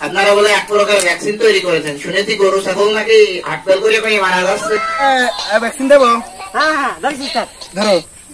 আপনারা বলে এক প্রকার ভ্যাকসিন তৈরি করেছেন, শুনেছি গরু ছাগল নাকি হাটফেল করে মারা যাচ্ছে। ভ্যাকসিন দেবো? হ্যাঁ হ্যাঁ ধরছি স্যার। ধরো।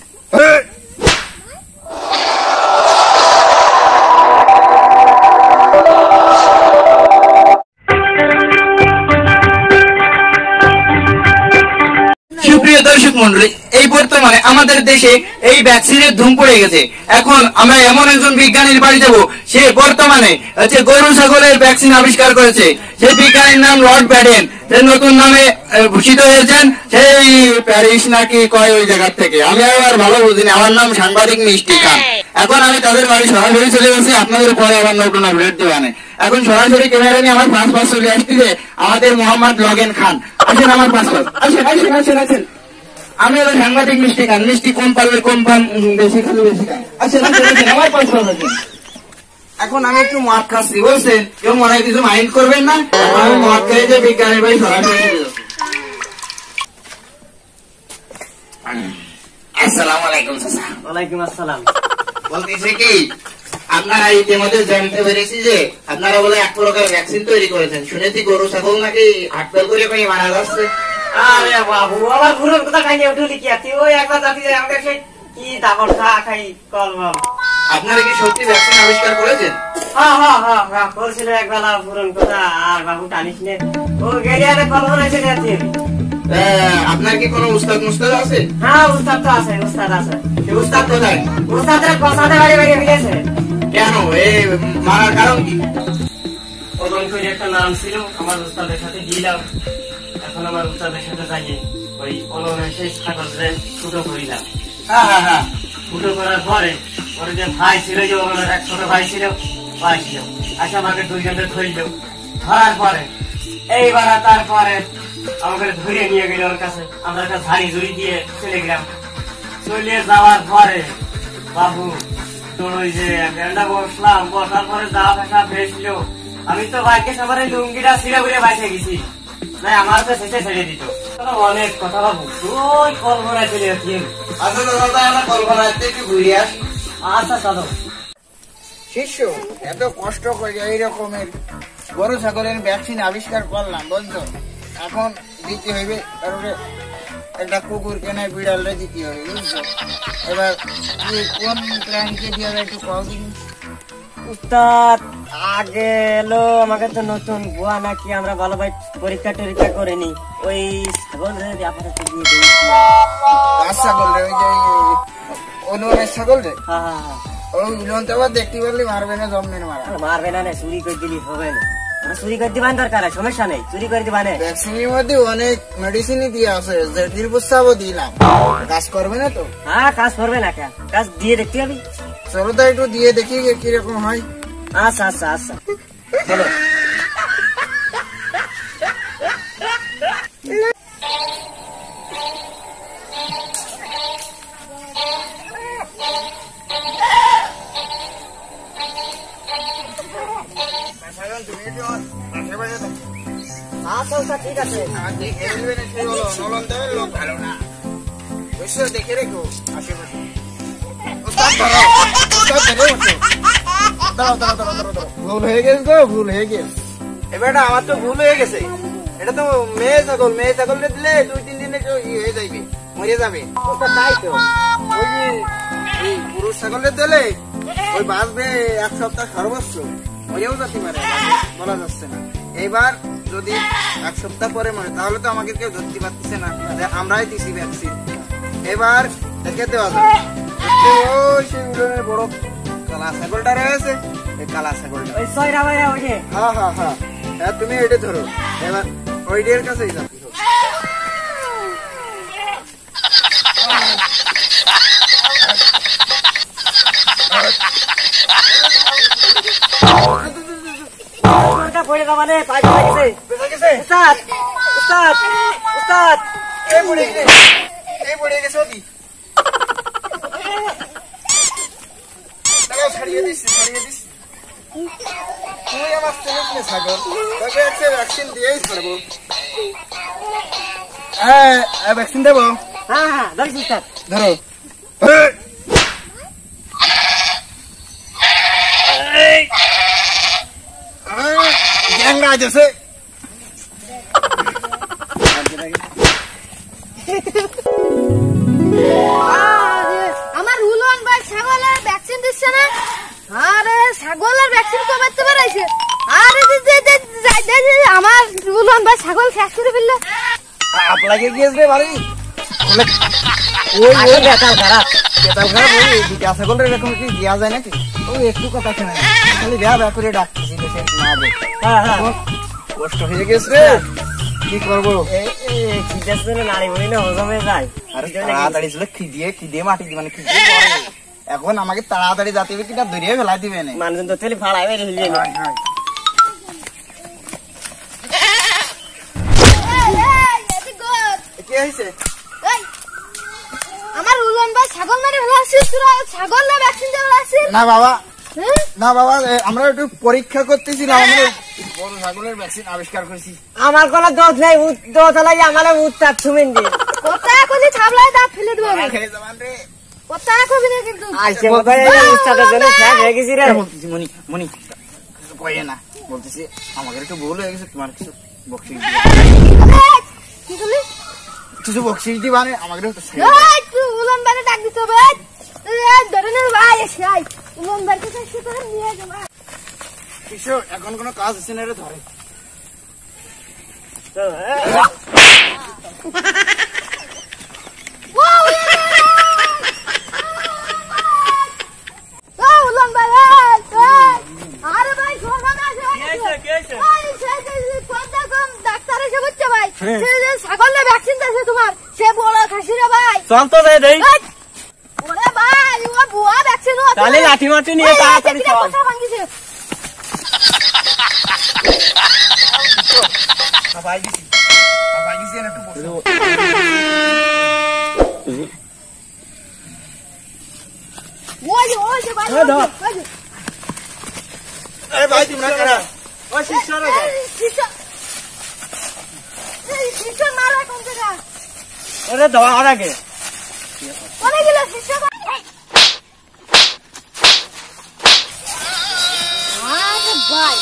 সুপ্রিয় দর্শক মন্ডলী, এই বর্তমানে আমাদের দেশে এই ভ্যাকসিনের ধুম পড়ে গেছে। এখন আমরা এমন একজন বিজ্ঞানীর বাড়ি যাব, সে বর্তমানে গরু ছাগলের ভ্যাকসিন আবিষ্কার করেছে। সেই বিজ্ঞানীর নাম লর্ড ব্যাডেন, যে নতুন নামে ভূষিত হয়েছেন সেই প্যারিস নাকি কয় ওই জায়গার থেকে, আমি আবার ভালো বুঝিনি। আমার নাম সাংবাদিক মিষ্টি খান। এখন আমি তাদের বাড়ি সরাসরি চলে গেছি, আপনাদের পরে আবার নতুন আপডেট দেওয়ানে। এখন সরাসরি ক্যামেরা নিয়ে আমার পাশ চলে আসছে আমাদের মোহাম্মদ লগেন খান। আসেন আমার পাশ, আসেন আসেন আসেন আসেন। আমি হলো সাংবাদিক মিষ্টি খান, মিষ্টি কম পারলে কম পান, বেশি খালি বেশি খান। আসেন আসেন আসেন আমার পাশ আসেন। এখন আমি একটু মদ খাচ্ছি, বলছেন কেউ মনে হয় কিছু মাইন্ড করবেন না। আমি মদ খেয়ে যে বিজ্ঞানের বাড়ি সরাসরি চলে যাচ্ছি। আসসালামু আলাইকুম চাচা। ওয়ালাইকুম আসসালাম। বলতেছে কি, আপনারা ইতিমধ্যে জানতে পেরেছি যে আপনারা বলে এক প্রকার ভ্যাকসিন তৈরি করেছেন, শুনেছি গরু ছাগল নাকি হাটফেল করে মারা যাচ্ছে। আরে বাবু, আবার ঘুরের কথা খাই নিয়ে উঠলি কি আছি? ওই একবার জাতি যায় আমাদের সেই কি দাবর খা খাই কলম। আপনারা কি সত্যি ভ্যাকসিন আবিষ্কার করেছেন? হ্যাঁ হ্যাঁ হ্যাঁ হ্যাঁ বলছিল একবেলা পুরন কথা, আর বাবু টানিস নে। ও গেরিয়ারে কলম এসে যাচ্ছি। আপনার কি কোনো উস্তাদ মুস্তাদ আছে? হ্যাঁ উস্তাদ তো আছে, উস্তাদ আছে। উস্তাদ কোথায়? উস্তাদরা কসাতে বাড়ি বাড়ি মিলেছে। কেন এই মারার কারণ কি? ওজন করে একটা নাম ছিল, আমার উস্তাদের সাথে গিলাম। এখন আমার উস্তাদের সাথে যাইয়ে ওই কলমের সেই কাগজে ফুটো করিলাম। হ্যাঁ হ্যাঁ হ্যাঁ। ফুটো করার পরে ওর যে ভাই ছিল, যে ওর এক ছোট ভাই ছিল, ভাই ছিল আচ্ছা আমাকে দুইজনে ধরিল। ধরার পরে এইবার তারপরে আমাকে ধরে নিয়ে গেল ওর কাছে। আমরা একটা ঝাড়ি ঝুড়ি দিয়ে চলে গেলাম। চলে যাওয়ার পরে বাবু তোর ওই যে ব্যান্ডা বসলাম, বসার পরে যা ভাষা ভেসছিল, আমি তো বাইকে সবার লুঙ্গিটা ছিঁড়ে ঘুরে বাইসে গেছি। না আমার তো শেষে ছেড়ে দিত। অনেক কথা বাবু, ওই কল্পনায় চলে যাচ্ছি। আচ্ছা দাদা, আমরা কল্পনায় একটু ঘুরে আসি। আচ্ছা চলো। শিষ্য, এত কষ্ট করে এই রকমের গরু ছাগলের ভ্যাকসিন আবিষ্কার করলাম, বুঝছো? এখন দিতে হইবে, তারপরে একটা কুকুর কেনে বিড়ালে দিতে হবে, বুঝছো? এবার কোন প্ল্যানকে দিয়ে একটু কও দিন। উস্তাদ আগে এলো আমাকে তো নতুন গোয়া নাকি, আমরা ভালোভাবে পরীক্ষা টরীক্ষা করিনি। ওই ছাগল রে আপাতত দিয়ে দিই। ছাগল রে, ওই যে অনুমানের ছাগল রে। হ্যাঁ হ্যাঁ হ্যাঁ। ওই উলনতে আবার দেখতে পারলি মারবে না, জমবে না মারা। মারবে না, চুরি করে দিলি হবে না। চুরি করে দিবান দরকার, সমস্যা নেই, চুরি করে দিবানে। ভ্যাকসিনের মধ্যে অনেক মেডিসিনই দিয়ে আছে, জেঠির প্রস্তাবও দিলাম, কাজ করবে না তো? হ্যাঁ কাজ করবে না, কেন কাজ দিয়ে দেখতে হবে। চলো তো একটু দিয়ে দেখি কিরকম হয়। আচ্ছা আচ্ছা আচ্ছা চলো। আচ্ছা ঠিক আছে। ভালো না, দেখে রেখো আশেপাশে। ভুল হয়ে গেছে গো, ভুল হয়ে গেছে। এবার আমার তো ভুল হয়ে গেছে। এটা তো মেয়ে ছাগল, মেয়ে ছাগলটা দিলে 2-3 দিনে হয়ে যাবে, মরে যাবে। তাই তো, ওই যে পুরুষ ছাগলটা দিলে ওই বাঁচবে 1 সপ্তাহ সর্বোচ্চ, মরেও যেতে পারে, বলা যাচ্ছে না। এবার যদি 1 সপ্তাহ পরে মরে, তাহলে তো আমাকে কেউ ধরতে পারতেছে না, আমরাই দিছি ভ্যাকসিন। এবার দেখে দেওয়া যাবে। ওই সেই উলনের বড় কালা ছাগলটা রয়েছে, এই কালা ছাগলটা। ওই সয়রা ভাইয়া ওই যে। হ্যাঁ হ্যাঁ হ্যাঁ হ্যাঁ, তুমি এটা ধরো। এবার ওইটার কাছেই যাচ্ছি। পড়ে যাবানে, পাই গেছে। উস্তাদ উস্তাদ উস্তাদ, এই পড়ে গেছে, এই পড়ে গেছে। ওদি ছাড়িয়ে দিচ্ছি, ছাড়িয়ে দিচ্ছি। তুই আমার ছেলে ছাগল, তোকে একটা ভ্যাকসিন দিয়েই ছাড়বো। হ্যাঁ ভ্যাকসিন দেবো? হ্যাঁ হ্যাঁ ধরছি উস্তাদ। ধরো। আইতেছে। আমার রুলন ভাই ছাগলের ভ্যাকসিন দিচ্ছে না। আরে ছাগলের ভ্যাকসিন কমাতে পারাইছে। আরে আমার রুলন ভাই ছাগল শেষ করে ফেললো। আপনাকে গিয়েছে বাড়ি ওই বেতাল খারাপ ওই দুটা ছাগল এরকম কি দেওয়া যায় নাকি? ওই একটু কথা শোনে না, খালি বেয়া বেয়া করে ডাকতেছি সে না দে। কষ্ট হয়ে গেছে, কি করবো? আরে তাড়াতাড়ি ছিল খিদে মাটি দিবে মানে খিদে পড়ে। এখন আমাকে তাড়াতাড়ি যাতে হবে কিনা ধরিয়ে ফেলা দিবে না। মানুষজন তো তেলি ফাড়াই কি হয়েছে? আমার রুলন ভাই ছাগল মেরে ফেলাচ্ছিস, ছাগল না ভ্যাকসিন দিয়ে ফেলাচ্ছিস? না বাবা, না বাবা, আমরা একটু পরীক্ষা করতেছিলাম, আমরা বড় ছাগলের ভ্যাকসিন আবিষ্কার করেছি। আমার কোনো দোষ নেই, দোষ হলে আমার উত্তাপ ছুমেন দিয়ে কোথায় এখনই ছাবলায় দাঁত ফেলে দেবো আমি। খেয়ে যাবেন রে। কোথায় এখনই না কিন্তু আইসে বোধহয় এই উস্তাদের জন্য শেষ হয়ে গেছি রে। বলতেছি মনি মনি কিছু কয়ে না, বলতেছি আমাদের একটু ভুল হয়ে গেছে, তোমার কিছু বকশিস দিবা, কি করলি? কিছু বকশিস দিবা না আমাদের একটু ছেড়ে দাও। এই তুই উলন বাড়ি ডাক দিতে হবে। ধরে নে ভাই, এসে আই উলন বাড়িতে চেষ্টা করে নিয়ে যাবো। কিছু এখন কোনো কাজ হচ্ছে না রে, ধরে উলন ভাই, আরে ভাই সর্বনাশ হয়ে গেছে। ডাক্তার এসে বুঝছে ভাই, ছাগলের ভ্যাকসিন দিয়েছে তোমার, সে বড় খাসি রে ভাই। চল তো রে দেই, ওরে ভাই ও ভুয়া ভ্যাকসিন। তাহলে লাঠি মাটি নিয়ে তাড়াতাড়ি চল। কথা ভাঙিছে। সবাই দিছি, সবাই দিছি না, একটু বসো। ওই যে ভাই, আরে ভাই তোমরা কারা? ওই শিষ্যরা শিষ্য মারা কোন জায়গা? ওরে ধোয়া আর আগে কোনে গেল শিষ্য? আরে ভাই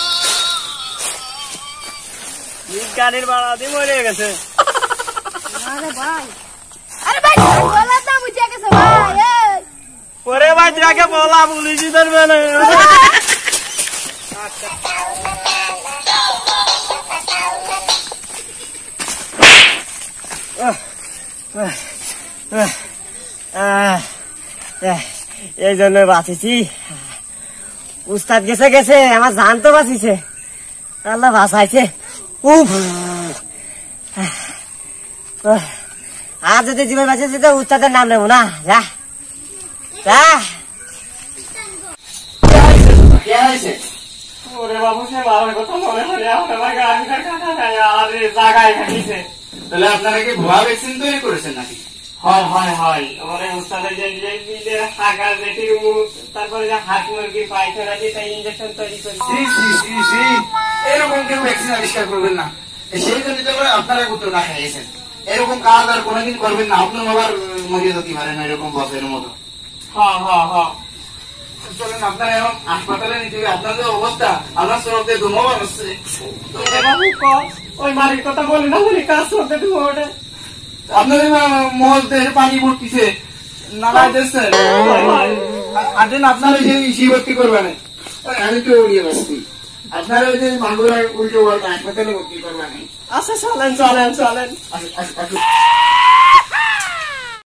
গাড়ির ভাড়া দিয়ে মরে গেছে। আরে ভাই, আরে ভাই বলা তো বুঝে গেছে ভাই। এই ওরে ভাই যাকে বলা পুলিশই ধরবে না। এই জন্য বাঁচিছি, উস্তাদ গেছে গেছে, আমার জান তো বাঁচিছে, আল্লাহ বাঁচাইছে। উফ, আর যদি জীবন বাঁচিয়েছি তো উস্তাদের নাম নেবো না। যা যা। क्या হয়েছে? ওরে বাবু, সে বাবার কথা মনে পড়ে আমার গাড়িটার কাটা যায় আর জায়গায় খাটিছে। তাহলে আপনারা কি ভুয়া ভ্যাকসিন তৈরি করেছেন নাকি? হয় হয় হয়, আমার উস্তাদের যে হাগার বেটির মুখ, তারপরে যে হাত মুরগি পায়খানা দিয়ে তাই ইঞ্জেকশন তৈরি করছে। সি সি সি সি, এরকম কেউ ভ্যাকসিন আবিষ্কার করবেন না। সেই জন্য তো আপনারা উত্তর না খাইয়েছেন। এরকম কাজ আর কোনোদিন করবেন না, আপনার আবার মরিয়ে যেতে পারেন এরকম বসের মতো। হ্যাঁ হ্যাঁ হ্যাঁ, চলেন আপনারা এখন হাসপাতালে নিতে হবে। আপনার যে অবস্থা, আপনার সরতে ধুমোবার হচ্ছে। ওরে বাবু ক, ওই মারির কথা বলি না বলি কাজ করতে তুমি ওটা। আপনাদের মহলদের পানি ভর্তিছে, নালায় দিচ্ছেন। আছেন আপনারা যে ইসি ভর্তি করবেন, আমি তো উড়িয়ে বসছি। আপনারা ওই যে মাগুরা উল্টো বলতে হাসপাতালে ভর্তি করবেন। আচ্ছা চলেন চলেন চলেন। আসুন।